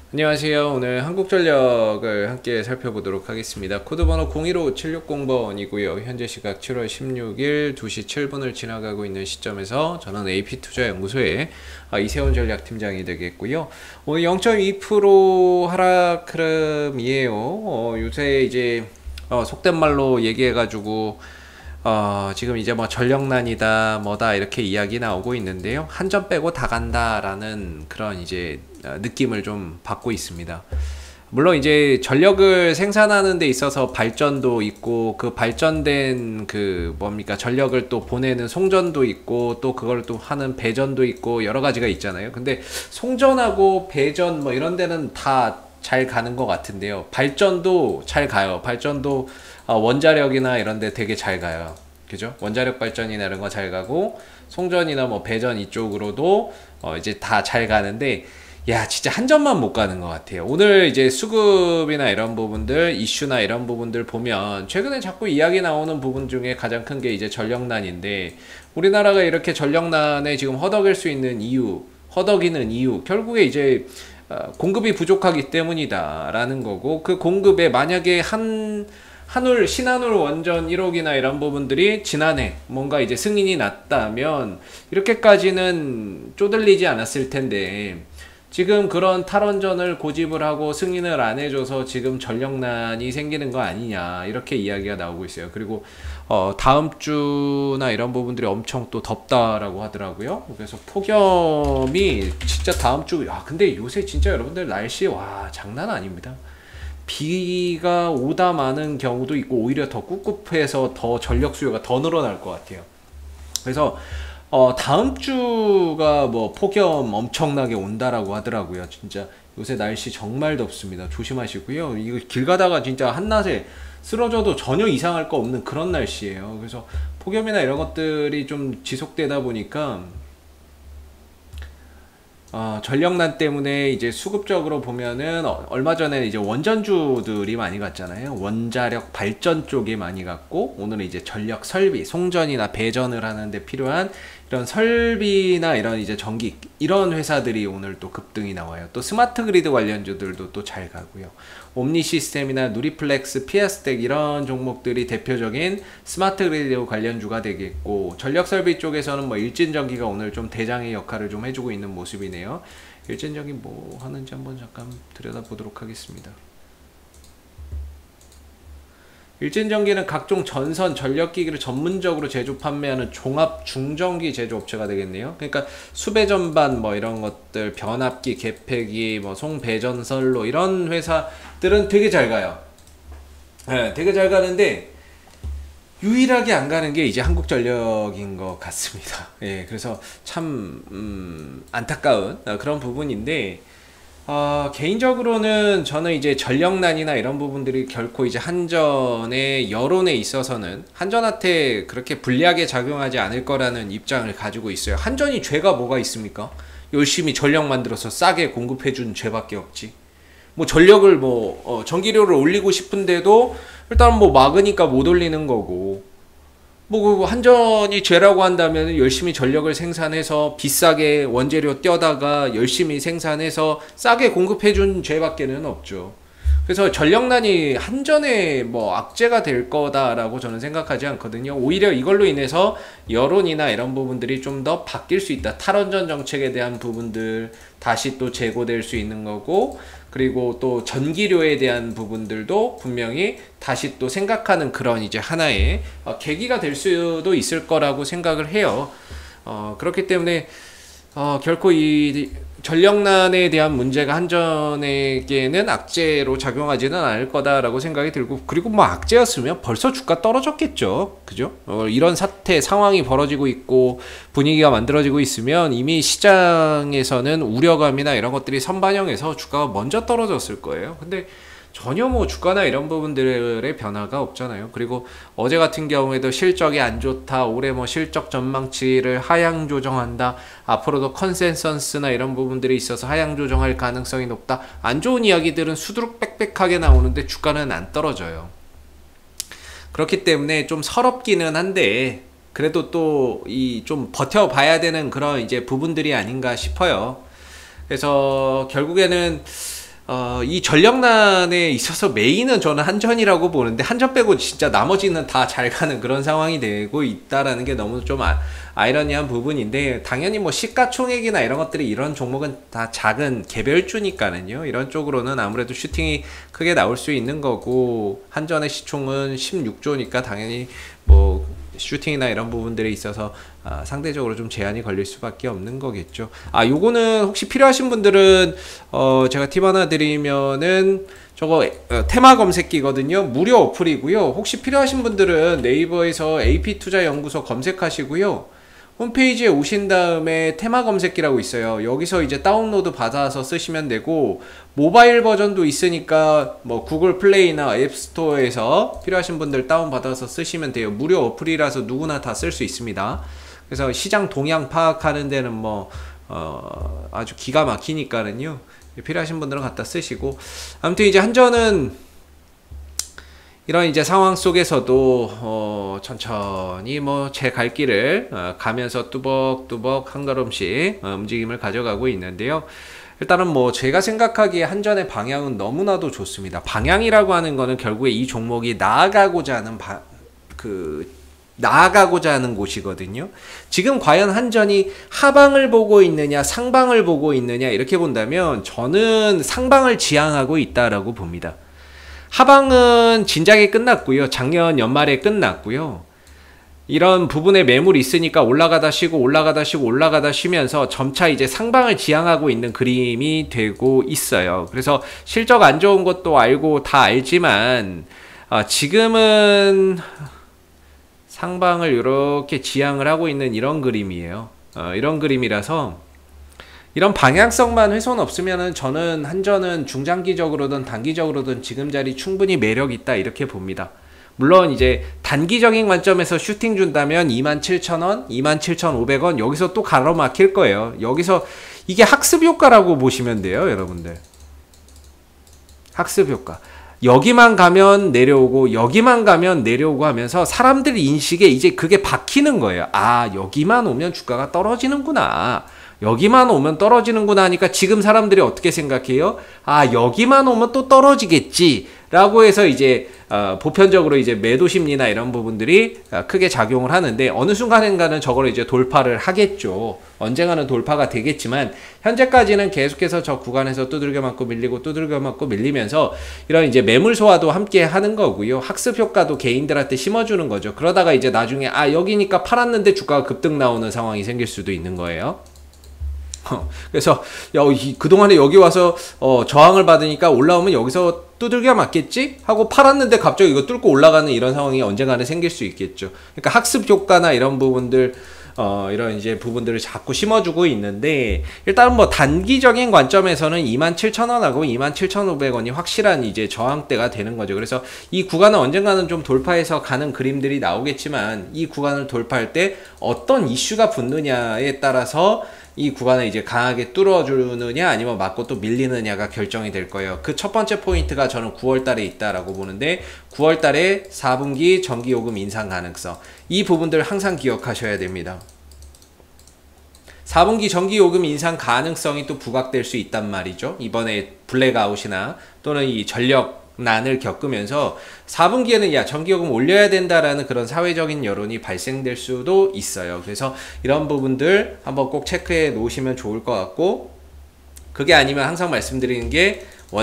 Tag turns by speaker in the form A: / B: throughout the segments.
A: 안녕하세요. 오늘 한국전력을 함께 살펴보도록 하겠습니다. 코드번호 015760번이고요. 현재 시각 7월 16일 2시 7분을 지나가고 있는 시점에서 저는 AP투자연구소의 이세훈 전략팀장이 되겠고요. 오늘 0.2% 하락 흐름이에요. 요새 이제 속된 말로 얘기해가지고 지금 이제 뭐 전력난이다 뭐다 이렇게 이야기 나오고 있는데요. 한 점 빼고 다 간다라는 그런 이제 느낌을 좀 받고 있습니다. 물론 이제 전력을 생산하는 데 있어서 발전도 있고, 그 발전된 그 뭡니까 전력을 또 보내는 송전도 있고, 또 그걸 또 하는 배전도 있고, 여러 가지가 있잖아요. 근데 송전하고 배전 뭐 이런 데는 다 잘 가는 것 같은데요. 발전도 잘 가요. 발전도 원자력이나 이런 데 되게 잘 가요. 그죠? 원자력 발전이나 이런 거 잘 가고, 송전이나 뭐 배전 이쪽으로도 이제 다 잘 가는데, 야, 진짜 한 점만 못 가는 것 같아요. 오늘 이제 수급이나 이런 부분들, 이슈나 이런 부분들 보면 최근에 자꾸 이야기 나오는 부분 중에 가장 큰 게 이제 전력난인데, 우리나라가 이렇게 전력난에 지금 허덕일 수 있는 이유, 허덕이는 이유, 결국에 이제 공급이 부족하기 때문이다라는 거고, 그 공급에 만약에 신한울 원전 1호기나 이런 부분들이 지난해 뭔가 이제 승인이 났다면 이렇게까지는 쪼들리지 않았을 텐데, 지금 그런 탈원전을 고집을 하고 승인을 안 해줘서 지금 전력난이 생기는 거 아니냐, 이렇게 이야기가 나오고 있어요. 그리고 다음 주나 이런 부분들이 엄청 또 덥다라고 하더라고요. 그래서 폭염이 진짜 다음 주, 근데 요새 진짜 여러분들 날씨 와 장난 아닙니다. 비가 오다 마는 경우도 있고, 오히려 더 꿉꿉해서 더 전력 수요가 더 늘어날 것 같아요. 그래서 다음 주가 뭐 폭염 엄청나게 온다라고 하더라고요. 진짜 요새 날씨 정말 덥습니다. 조심하시고요. 이거 길 가다가 진짜 한낮에 쓰러져도 전혀 이상할 거 없는 그런 날씨예요. 그래서 폭염이나 이런 것들이 좀 지속되다 보니까 전력난 때문에 이제 수급적으로 보면은 얼마 전에 이제 원전주들이 많이 갔잖아요. 원자력 발전 쪽에 많이 갔고, 오늘은 이제 전력 설비, 송전이나 배전을 하는데 필요한 이런 설비나 이런 이제 전기, 이런 회사들이 오늘 또 급등이 나와요. 또 스마트 그리드 관련주들도 또 잘 가고요. 옴니 시스템이나 누리플렉스, 피아스텍 이런 종목들이 대표적인 스마트 그리드 관련주가 되겠고, 전력 설비 쪽에서는 뭐 일진전기가 오늘 좀 대장의 역할을 좀 해주고 있는 모습이네요. 일진전기 뭐 하는지 한번 잠깐 들여다보도록 하겠습니다. 일진전기는 각종 전선, 전력기기를 전문적으로 제조 판매하는 종합 중전기 제조업체가 되겠네요. 그러니까 수배전반 뭐 이런 것들, 변압기, 개폐기, 뭐 송배전선로 이런 회사들은 되게 잘 가요. 네, 되게 잘 가는데 유일하게 안 가는 게 이제 한국전력인 것 같습니다. 예, 그래서 참 안타까운 그런 부분인데, 개인적으로는 저는 이제 전력난이나 이런 부분들이 결코 이제 한전의 여론에 있어서는 한전한테 그렇게 불리하게 작용하지 않을 거라는 입장을 가지고 있어요. 한전이 죄가 뭐가 있습니까? 열심히 전력 만들어서 싸게 공급해준 죄밖에 없지. 뭐 전력을 전기료를 올리고 싶은데도 일단 뭐 막으니까 못 올리는 거고, 뭐 한전이 죄라고 한다면 열심히 전력을 생산해서 비싸게 원재료 떼다가 열심히 생산해서 싸게 공급해준 죄밖에는 없죠. 그래서 전력난이 한전의 뭐 악재가 될 거다라고 저는 생각하지 않거든요. 오히려 이걸로 인해서 여론이나 이런 부분들이 좀 더 바뀔 수 있다. 탈원전 정책에 대한 부분들 다시 또 재고될 수 있는 거고, 그리고 또 전기료에 대한 부분들도 분명히 다시 또 생각하는 그런 이제 하나의 계기가 될 수도 있을 거라고 생각을 해요. 그렇기 때문에 결코 이 전력난에 대한 문제가 한전에게는 악재로 작용하지는 않을 거다라고 생각이 들고, 그리고 뭐 악재였으면 벌써 주가 떨어졌겠죠. 그죠? 이런 사태 상황이 벌어지고 있고 분위기가 만들어지고 있으면 이미 시장에서는 우려감이나 이런 것들이 선반영해서 주가가 먼저 떨어졌을 거예요. 근데 전혀 뭐 주가나 이런 부분들의 변화가 없잖아요. 그리고 어제 같은 경우에도 실적이 안 좋다, 올해 뭐 실적 전망치를 하향 조정한다, 앞으로도 컨센서스나 이런 부분들이 있어서 하향 조정할 가능성이 높다, 안 좋은 이야기들은 수두룩 빽빽하게 나오는데 주가는 안 떨어져요. 그렇기 때문에 좀 서럽기는 한데, 그래도 또 이 좀 버텨봐야 되는 그런 이제 부분들이 아닌가 싶어요. 그래서 결국에는 이 전력난에 있어서 메인은 저는 한전이라고 보는데, 한전 빼고 진짜 나머지는 다 잘 가는 그런 상황이 되고 있다라는 게 너무 좀 아이러니한 부분인데, 당연히 뭐 시가총액이나 이런 것들이 이런 종목은 다 작은 개별주니까는요, 이런 쪽으로는 아무래도 슈팅이 크게 나올 수 있는 거고, 한전의 시총은 16조니까 당연히 뭐 슈팅이나 이런 부분들에 있어서 상대적으로 좀 제한이 걸릴 수밖에 없는 거겠죠. 요거는 혹시 필요하신 분들은 제가 팁 하나 드리면은, 저거 테마 검색기거든요. 무료 어플이고요. 혹시 필요하신 분들은 네이버에서 AP투자연구소 검색하시고요. 홈페이지에 오신 다음에 테마 검색기라고 있어요. 여기서 이제 다운로드 받아서 쓰시면 되고, 모바일 버전도 있으니까 뭐 구글 플레이나 앱스토어에서 필요하신 분들 다운받아서 쓰시면 돼요. 무료 어플이라서 누구나 다 쓸 수 있습니다. 그래서 시장 동향 파악하는 데는 뭐 아주 기가 막히니까는요, 필요하신 분들은 갖다 쓰시고, 아무튼 이제 한전은 이런 이제 상황 속에서도 천천히 뭐 제 갈 길을 가면서 뚜벅뚜벅 한 걸음씩 움직임을 가져가고 있는데요. 일단은 뭐 제가 생각하기에 한전의 방향은 너무나도 좋습니다. 방향이라고 하는 거는 결국에 이 종목이 나아가고자 하는 곳이거든요. 지금 과연 한전이 하방을 보고 있느냐 상방을 보고 있느냐 이렇게 본다면 저는 상방을 지향하고 있다라고 봅니다. 하방은 진작에 끝났고요. 작년 연말에 끝났고요. 이런 부분에 매물이 있으니까 올라가다 쉬고 올라가다 쉬고 올라가다 쉬면서 점차 이제 상방을 지향하고 있는 그림이 되고 있어요. 그래서 실적 안 좋은 것도 알고 다 알지만 지금은 상방을 이렇게 지향을 하고 있는 이런 그림이에요. 이런 그림이라서 이런 방향성만 훼손 없으면은 저는 한전은 중장기적으로든 단기적으로든 지금 자리 충분히 매력 있다 이렇게 봅니다. 물론 이제 단기적인 관점에서 슈팅 준다면 27,000원, 27,500원 여기서 또 가로막힐 거예요. 여기서 이게 학습 효과라고 보시면 돼요, 여러분들. 학습 효과. 여기만 가면 내려오고 여기만 가면 내려오고 하면서 사람들 인식에 이제 그게 박히는 거예요. 여기만 오면 주가가 떨어지는구나. 여기만 오면 떨어지는구나 하니까 지금 사람들이 어떻게 생각해요? 여기만 오면 또 떨어지겠지 라고 해서 이제 보편적으로 이제 매도 심리나 이런 부분들이 크게 작용을 하는데, 어느 순간인가는 저걸 이제 돌파를 하겠죠. 언젠가는 돌파가 되겠지만 현재까지는 계속해서 저 구간에서 두들겨 맞고 밀리고 두들겨 맞고 밀리면서 이런 이제 매물 소화도 함께 하는 거고요. 학습 효과도 개인들한테 심어주는 거죠. 그러다가 이제 나중에 여기니까 팔았는데 주가가 급등 나오는 상황이 생길 수도 있는 거예요. 그래서 그동안에 여기 와서 저항을 받으니까 올라오면 여기서 두들겨 맞겠지? 하고 팔았는데 갑자기 이거 뚫고 올라가는 이런 상황이 언젠가는 생길 수 있겠죠. 그러니까 학습 효과나 이런 부분들 이런 이제 부분들을 자꾸 심어주고 있는데, 일단은 뭐 단기적인 관점에서는 27,000원하고 27,500원이 확실한 이제 저항대가 되는 거죠. 그래서 이 구간은 언젠가는 좀 돌파해서 가는 그림들이 나오겠지만, 이 구간을 돌파할 때 어떤 이슈가 붙느냐에 따라서 이 구간을 이제 강하게 뚫어주느냐 아니면 맞고 또 밀리느냐가 결정이 될 거예요. 그 첫 번째 포인트가 저는 9월달에 있다라고 보는데, 9월달에 4분기 전기요금 인상 가능성, 이 부분들 항상 기억하셔야 됩니다. 4분기 전기요금 인상 가능성이 또 부각될 수 있단 말이죠. 이번에 블랙아웃이나 또는 이 전력난을 겪으면서 4분기에는 전기요금 올려야 된다라는 그런 사회적인 여론이 발생될 수도 있어요. 그래서 이런 부분들 한번 꼭 체크해 놓으시면 좋을 것 같고, 그게 아니면 항상 말씀드리는 게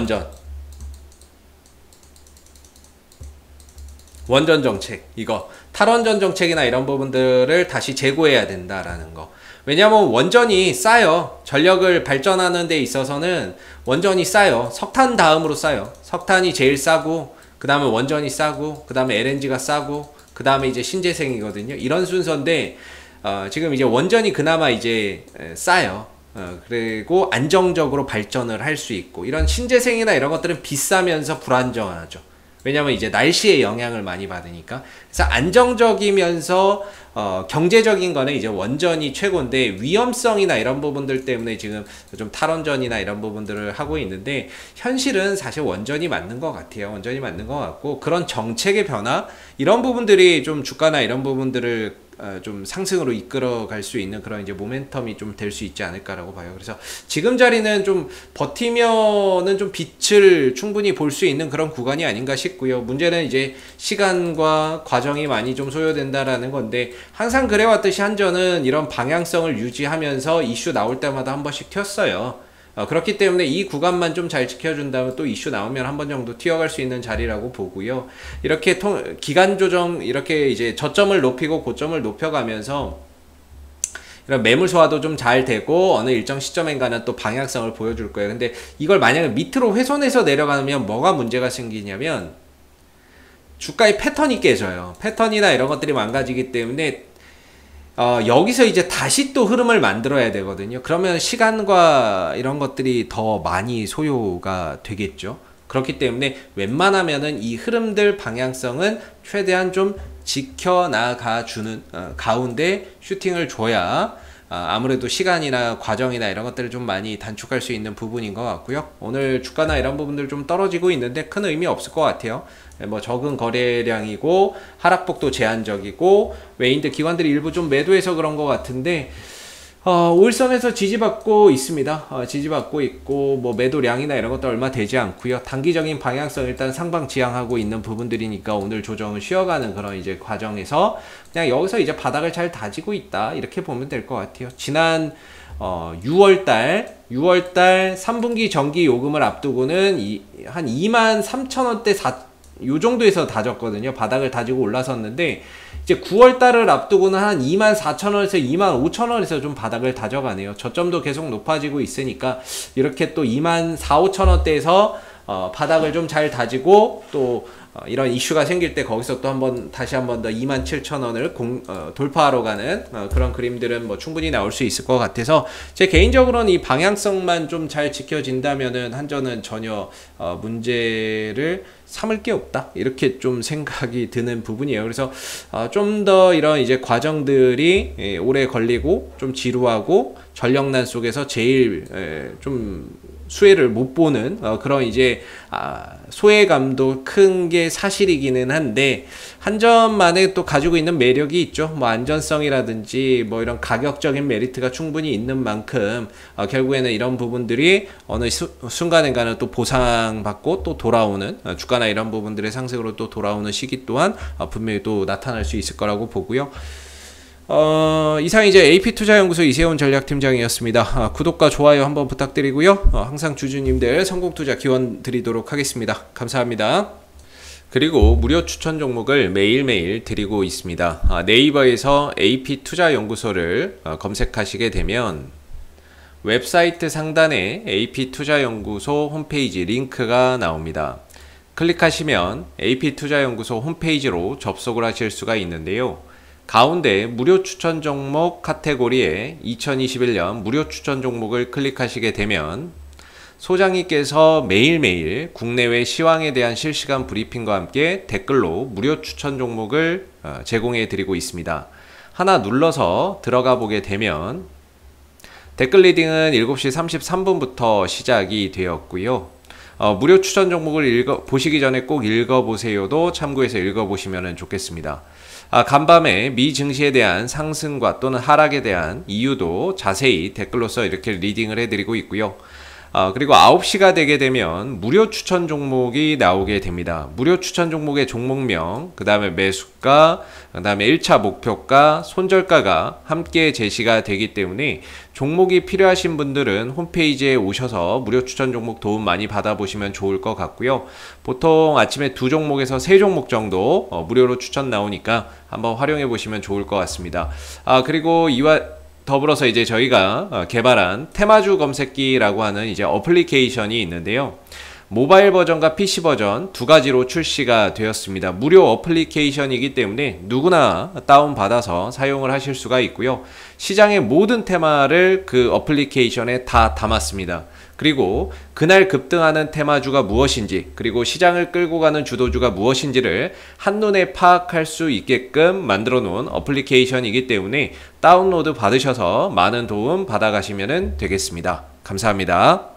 A: 원전 정책, 이거 탈원전 정책이나 이런 부분들을 다시 재고해야 된다라는 거. 왜냐하면 원전이 싸요. 전력을 발전하는 데 있어서는 원전이 싸요. 석탄 다음으로 싸요. 석탄이 제일 싸고, 그 다음에 원전이 싸고, 그 다음에 LNG가 싸고, 그 다음에 이제 신재생이거든요. 이런 순서인데 지금 이제 원전이 그나마 이제 싸요. 그리고 안정적으로 발전을 할 수 있고, 이런 신재생이나 이런 것들은 비싸면서 불안정하죠. 왜냐면 이제 날씨에 영향을 많이 받으니까. 그래서 안정적이면서 경제적인 거는 이제 원전이 최고인데, 위험성이나 이런 부분들 때문에 지금 좀 탈원전이나 이런 부분들을 하고 있는데, 현실은 사실 원전이 맞는 것 같아요. 원전이 맞는 것 같고, 그런 정책의 변화, 이런 부분들이 좀 주가나 이런 부분들을 좀 상승으로 이끌어 갈 수 있는 그런 이제 모멘텀이 좀 될 수 있지 않을까라고 봐요. 그래서 지금 자리는 좀 버티면은 좀 빛을 충분히 볼 수 있는 그런 구간이 아닌가 싶고요. 문제는 이제 시간과 과정이 많이 좀 소요된다라는 건데, 항상 그래왔듯이 한전은 이런 방향성을 유지하면서 이슈 나올 때마다 한 번씩 튀었어요. 그렇기 때문에 이 구간만 좀 잘 지켜준다면 또 이슈 나오면 한 번 정도 튀어갈 수 있는 자리라고 보고요. 이렇게 기간 조정, 이렇게 이제 저점을 높이고 고점을 높여가면서 이런 매물 소화도 좀 잘 되고 어느 일정 시점인가는 또 방향성을 보여줄 거예요. 근데 이걸 만약에 밑으로 훼손해서 내려가면 뭐가 문제가 생기냐면 주가의 패턴이 깨져요. 패턴이나 이런 것들이 망가지기 때문에 여기서 이제 다시 또 흐름을 만들어야 되거든요. 그러면 시간과 이런 것들이 더 많이 소요가 되겠죠. 그렇기 때문에 웬만하면은 이 흐름들 방향성은 최대한 좀 지켜나가주는 가운데 슈팅을 줘야 아무래도 시간이나 과정이나 이런 것들을 좀 많이 단축할 수 있는 부분인 것 같고요. 오늘 주가나 이런 부분들 좀 떨어지고 있는데 큰 의미 없을 것 같아요. 뭐 적은 거래량이고 하락폭도 제한적이고 외인들 기관들이 일부 좀 매도해서 그런 것 같은데 5일선에서 지지받고 있습니다. 지지받고 있고 뭐 매도량이나 이런 것도 얼마 되지 않고요. 단기적인 방향성 일단 상방 지향하고 있는 부분들이니까 오늘 조정을 쉬어가는 그런 이제 과정에서 그냥 여기서 이제 바닥을 잘 다지고 있다, 이렇게 보면 될 것 같아요. 지난 6월달 3분기 정기 요금을 앞두고는 한 23,000원대 요 정도에서 다졌거든요. 바닥을 다지고 올라섰는데 이제 9월달을 앞두고는 한 24,000원에서 25,000원에서 좀 바닥을 다져가네요. 저점도 계속 높아지고 있으니까 이렇게 또 24,000~25,000원대에서 바닥을 좀 잘 다지고 또 이런 이슈가 생길 때 거기서 또 다시 한 번 더 27,000원을 돌파하러 가는 그런 그림들은 뭐 충분히 나올 수 있을 것 같아서 제 개인적으로는 이 방향성만 좀 잘 지켜진다면은 한전은 전혀 문제를 삼을 게 없다, 이렇게 좀 생각이 드는 부분이에요. 그래서 좀 더 이런 이제 과정들이 오래 걸리고 좀 지루하고 전력난 속에서 제일 좀 수혜를 못 보는 그런 이제 소외감도 큰 게 사실이기는 한데, 한전만에 또 가지고 있는 매력이 있죠. 뭐 안전성이라든지 뭐 이런 가격적인 메리트가 충분히 있는 만큼 결국에는 이런 부분들이 어느 순간인가는 또 보상받고 또 돌아오는 주가나 이런 부분들의 상승으로 또 돌아오는 시기 또한 분명히 또 나타날 수 있을 거라고 보고요. 이상 이제 AP투자연구소 이세훈 전략팀장이었습니다. 구독과 좋아요 한번 부탁드리고요. 항상 주주님들 성공투자 기원 드리도록 하겠습니다. 감사합니다. 그리고 무료 추천 종목을 매일매일 드리고 있습니다. 네이버에서 AP투자연구소를 검색하시게 되면 웹사이트 상단에 AP투자연구소 홈페이지 링크가 나옵니다. 클릭하시면 AP투자연구소 홈페이지로 접속을 하실 수가 있는데요. 가운데 무료 추천 종목 카테고리에 2021년 무료 추천 종목을 클릭하시게 되면 소장님께서 매일매일 국내외 시황에 대한 실시간 브리핑과 함께 댓글로 무료 추천 종목을 제공해 드리고 있습니다. 하나 눌러서 들어가 보게 되면 댓글 리딩은 7시 33분부터 시작이 되었고요. 무료 추천 종목을 보시기 전에 꼭 읽어보세요도 참고해서 읽어보시면 좋겠습니다. 간밤에 미 증시에 대한 상승과 또는 하락에 대한 이유도 자세히 댓글로서 이렇게 리딩을 해드리고 있고요. 그리고 9시가 되게 되면 무료 추천 종목이 나오게 됩니다. 무료 추천 종목의 종목명, 그 다음에 매수가, 그 다음에 1차 목표가, 손절가가 함께 제시가 되기 때문에 종목이 필요하신 분들은 홈페이지에 오셔서 무료 추천 종목 도움 많이 받아보시면 좋을 것 같고요. 보통 아침에 2종목에서 3종목 정도 무료로 추천 나오니까 한번 활용해 보시면 좋을 것 같습니다. 그리고 이와 더불어서 이제 저희가 개발한 테마주 검색기라고 하는 이제 어플리케이션이 있는데요. 모바일 버전과 PC 버전 두 가지로 출시가 되었습니다. 무료 어플리케이션이기 때문에 누구나 다운받아서 사용을 하실 수가 있고요. 시장의 모든 테마를 그 어플리케이션에 다 담았습니다. 그리고 그날 급등하는 테마주가 무엇인지, 그리고 시장을 끌고 가는 주도주가 무엇인지를 한눈에 파악할 수 있게끔 만들어 놓은 어플리케이션이기 때문에 다운로드 받으셔서 많은 도움 받아가시면 되겠습니다. 감사합니다.